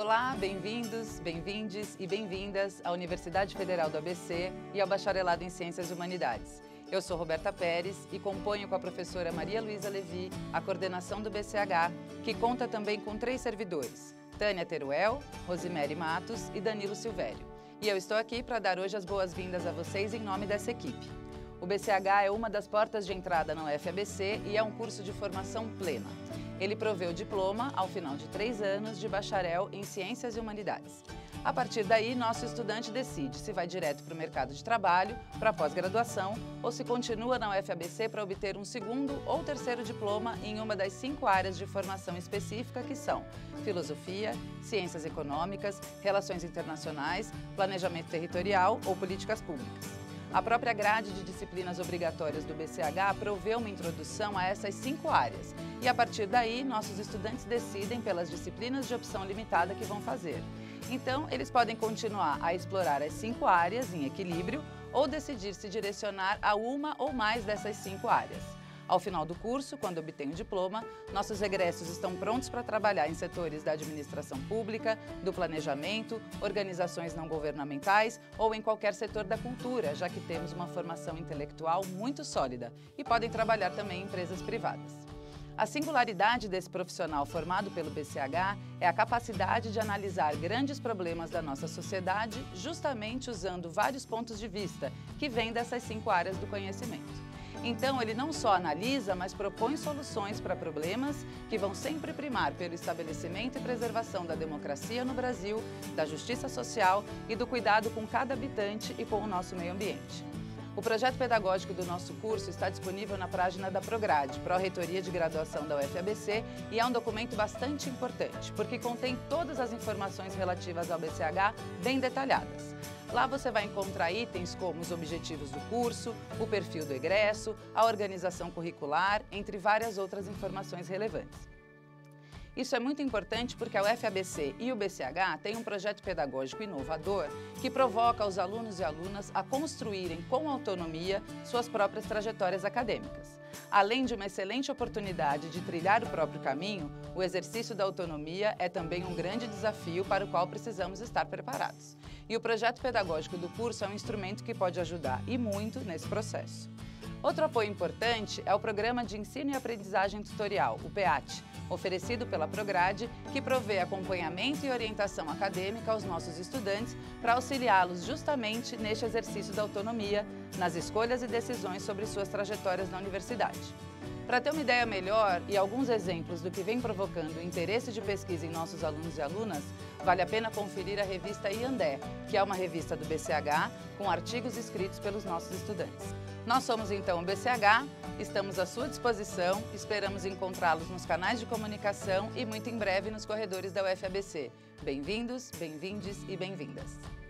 Olá, bem-vindos, bem-vindes e bem-vindas à Universidade Federal do ABC e ao Bacharelado em Ciências e Humanidades. Eu sou Roberta Pérez e componho com a professora Maria Luísa Levi a coordenação do BCH, que conta também com 3 servidores, Tânia Teruel, Rosimere Matos e Danilo Silvério. E eu estou aqui para dar hoje as boas-vindas a vocês em nome dessa equipe. O BCH é uma das portas de entrada na UFABC e é um curso de formação plena. Ele provê o diploma, ao final de 3 anos, de bacharel em Ciências e Humanidades. A partir daí, nosso estudante decide se vai direto para o mercado de trabalho, para a pós-graduação, ou se continua na UFABC para obter um 2º ou 3º diploma em uma das 5 áreas de formação específica que são Filosofia, Ciências Econômicas, Relações Internacionais, Planejamento Territorial ou Políticas Públicas. A própria grade de disciplinas obrigatórias do BCH provê uma introdução a essas 5 áreas e, a partir daí, nossos estudantes decidem pelas disciplinas de opção limitada que vão fazer. Então, eles podem continuar a explorar as 5 áreas em equilíbrio ou decidir se direcionar a uma ou mais dessas 5 áreas. Ao final do curso, quando obtém o diploma, nossos egressos estão prontos para trabalhar em setores da administração pública, do planejamento, organizações não governamentais ou em qualquer setor da cultura, já que temos uma formação intelectual muito sólida e podem trabalhar também em empresas privadas. A singularidade desse profissional formado pelo BCH é a capacidade de analisar grandes problemas da nossa sociedade justamente usando vários pontos de vista que vêm dessas 5 áreas do conhecimento. Então, ele não só analisa, mas propõe soluções para problemas que vão sempre primar pelo estabelecimento e preservação da democracia no Brasil, da justiça social e do cuidado com cada habitante e com o nosso meio ambiente. O projeto pedagógico do nosso curso está disponível na página da Prograde, Pró-Reitoria de Graduação da UFABC, e é um documento bastante importante, porque contém todas as informações relativas ao BCH bem detalhadas. Lá você vai encontrar itens como os objetivos do curso, o perfil do egresso, a organização curricular, entre várias outras informações relevantes. Isso é muito importante porque a UFABC e o BCH têm um projeto pedagógico inovador que provoca os alunos e alunas a construírem com autonomia suas próprias trajetórias acadêmicas. Além de uma excelente oportunidade de trilhar o próprio caminho, o exercício da autonomia é também um grande desafio para o qual precisamos estar preparados. E o projeto pedagógico do curso é um instrumento que pode ajudar e muito nesse processo. Outro apoio importante é o Programa de Ensino e Aprendizagem Tutorial, o PEAT, oferecido pela Prograde, que provê acompanhamento e orientação acadêmica aos nossos estudantes para auxiliá-los justamente neste exercício da autonomia, nas escolhas e decisões sobre suas trajetórias na universidade. Para ter uma ideia melhor e alguns exemplos do que vem provocando o interesse de pesquisa em nossos alunos e alunas, vale a pena conferir a revista Iandé, que é uma revista do BCH com artigos escritos pelos nossos estudantes. Nós somos então o BCH, estamos à sua disposição, esperamos encontrá-los nos canais de comunicação e muito em breve nos corredores da UFABC. Bem-vindos, bem-vindes e bem-vindas!